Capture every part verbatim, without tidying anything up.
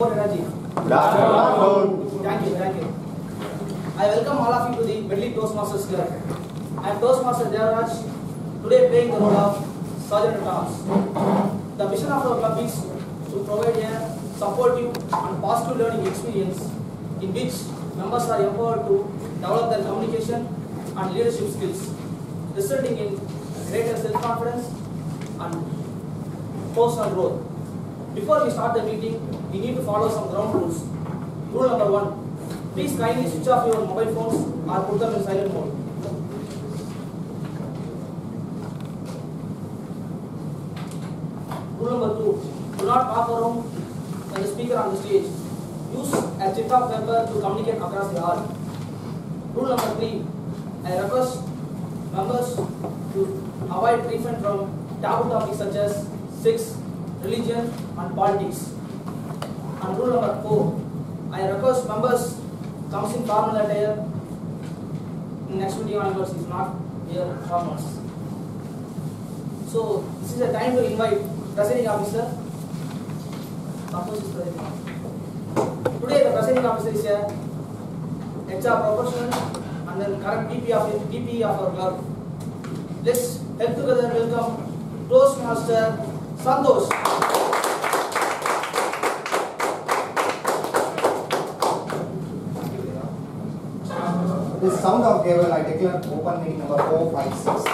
Thank you, thank you. I welcome all of you to the Medley Toastmasters Club. I am Toastmaster Devaraj, today playing the role of Sergeant at Arms. The mission of our club is to provide a supportive and positive learning experience in which members are empowered to develop their communication and leadership skills, resulting in greater self-confidence and personal growth. Before we start the meeting, we need to follow some ground rules. Rule number one, please kindly switch off your mobile phones or put them in silent mode. Rule number two, do not talk around when the speaker on the stage. Use a chip of paper to communicate across the hall. Rule number three, I request members to avoid treatment from taboo topics such as sex, religion and politics. And rule number four, I request members comes in formal attire. Next meeting onwards is not here formals. So this is a time to invite presiding officer. Today the presiding officer is a H R professional and then current D P of D P of our club. Let's help together welcome Toastmaster Santosh. This sound of gavel, I declare open meeting number four five six.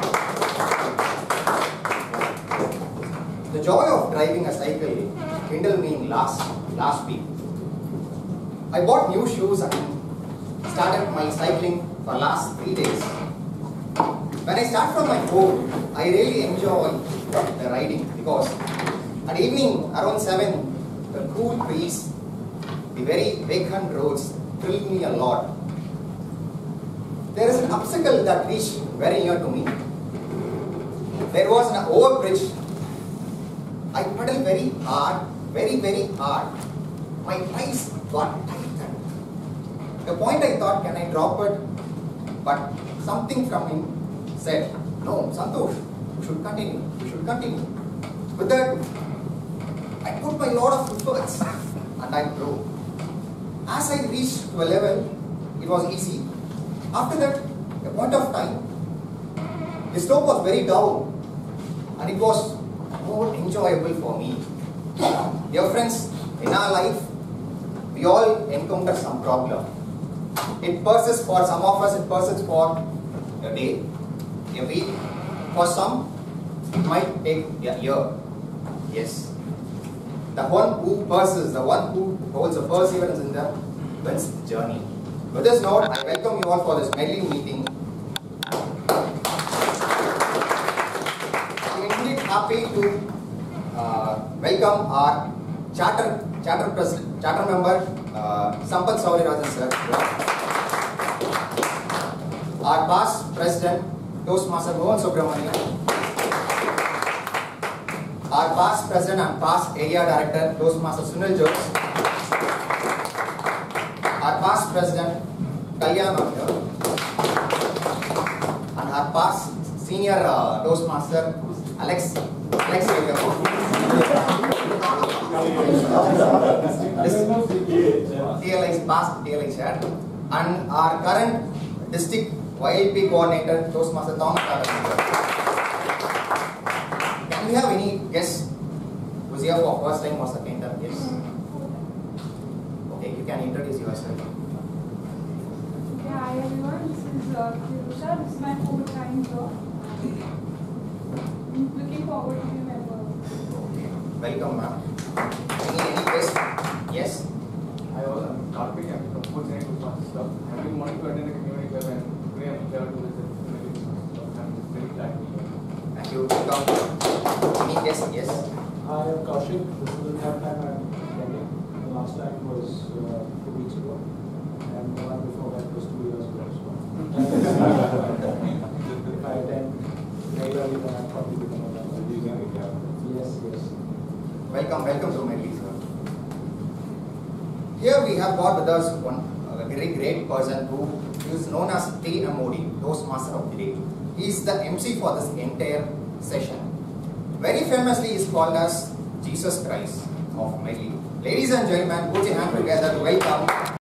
The joy of driving a cycle kindled me in last last week. I bought new shoes and started my cycling for last three days. When I start from my home, I really enjoy the riding because at evening around seven, the cool breeze, the very vacant roads thrill me a lot. There is an obstacle that reached very near to me. There was an overbridge. I pedaled very hard, very very hard. My eyes got tightened. The point I thought, can I drop it? But something from him said, no, Santosh, you should continue, you should continue. With that, I put my lot of efforts and I drove. As I reached to a level, it was easy. After that, a point of time, the slope was very down and it was more enjoyable for me. Dear friends, in our life, we all encounter some problem. It persists for some of us, it persists for a day, a week. For some, it might take a year. Yes. The one who persists, the one who holds a perseverance in them, wins the journey. With this note, I welcome you all for this Medley meeting. I'm indeed happy to uh, welcome our charter charter president, charter member, uh, Sampat Saurirajan sir. Our past president, Toastmaster Mohan Subramanian. Our past president and past area director, Toastmaster Sunil Jokes. Our past president, Kalyan here, and our past senior uh, Toastmaster, Alex. Alex here. T L I's past T L I chair, and our current district Y L P coordinator, Toastmaster Thomas. Can we have any guests who's here for first time or second time? Yes. Okay, you can introduce yourself. Yeah, hi everyone, this is uh, Kirusha. This is my fourth time here. I'm looking forward to your member. Okay, welcome ma'am. Any, any guests? Yes? I was um, Karthik, I'm from Food Science Toastmasters Club. I've been wanting to attend the community club and today I'm here to visit the community Toastmasters Club. I'm very glad to be here. Thank you. Welcome. Any guests? Yes? Hi, I'm Kaushik. This is the third time I'm attending. The last time was uh, two weeks ago, and the one before that was two years ago. So if I attend regularly, then I'll probably become a member. Yes, yes. Welcome, welcome to Medley, sir. Here we have got with us one a very great person who is known as T M O D, Toastmaster of the Day. He is the M C for this entire session. Very famously, he is called as Jesus Christ of Medley. Ladies and gentlemen, put your hand together to welcome